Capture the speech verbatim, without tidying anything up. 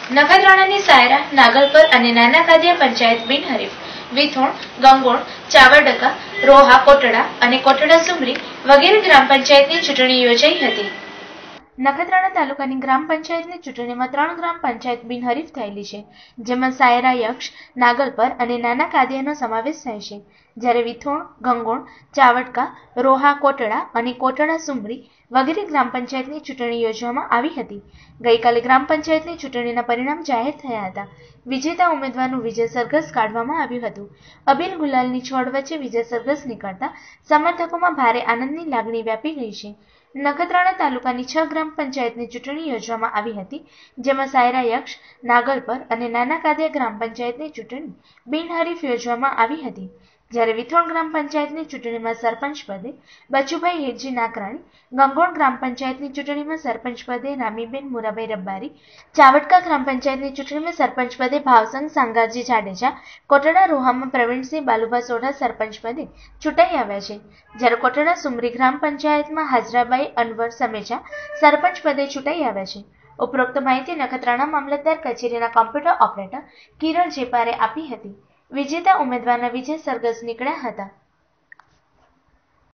નખત્રાણાની સાયરા, નાગલપર અને નાના કાદિયા પંચાયત બિનહરીફ, વિથોણ, ગંગોળ, ચાવડકા, રોહા કોટડા અને કોટડા સુમરી વગેરે ગ્રામ પંચાયતની ચૂંટણી યોજાઈ હતી. નખત્રાણા તાલુકાની ગ્રામ પંચાયતની ચૂંટણીમાં ત્રણ ગ્રામ પંચાયત બિનહરીફ થયેલી છે, જેમાં સાયરા, યક્ષ, નાગલપર અને નાના કાદિયાનો સમાવેશ થાય છે, જ્યારે વિથોણ, ગંગોળ, ચાવડકા, રોહા કોટડા અને કોટડા સુમરી વગેરે ગ્રામ પંચાયતની ચૂંટણી યોજવામાં આવી હતી. ગઈકાલે ગ્રામ પંચાયતની ચૂંટણીના પરિણામ જાહેર થયા હતા. વિજેતા ઉમેદવારનું વિજય સરઘસ કાઢવામાં આવ્યું હતું. અબીલ ગુલાલની છોડ વચ્ચે વિજય સરઘસ નીકળતા સમર્થકોમાં ભારે આનંદની લાગણી વ્યાપી ગઈ છે. નખત્રાણા તાલુકાની છ ગ્રામ પંચાયતની ચૂંટણી યોજવામાં આવી હતી, જેમાં સાયરા, યક્ષ, નાગલપર અને નાના કાદિયા ગ્રામ પંચાયતની ચૂંટણી બિનહરીફ યોજવામાં આવી હતી, જ્યારે વિથોણ ગ્રામ પંચાયતની ચૂંટણીમાં સરપંચ પદે બચુભાઈ હેજી નાકરાણી, ગંગોળ ગ્રામ પંચાયતની ચૂંટણીમાં સરપંચ પદે રામીબેન મુરાભાઈ રબ્બારી, ચાવડકા ગ્રામ પંચાયતની ચૂંટણીમાં સરપંચ પદે ભાવસંગ સાંગાજી જાડેજા, કોટડા રોહામાં પ્રવીણસિંહ બાલુભા સોઢા સરપંચ પદે ચૂંટાઈ આવ્યા છે, જ્યારે કોટડા સુમરી ગ્રામ પંચાયતમાં હાજરાબાઈ અનવર સમેજા સરપંચ પદે ચૂંટાઈ આવ્યા છે. ઉપરોક્ત માહિતી નખત્રાણા મામલતદાર કચેરીના કોમ્પ્યુટર ઓપરેટર કિરણ જેપારે આપી હતી. વિજેતા ઉમેદવારના વિજય સરઘસ નીકળ્યા હતા.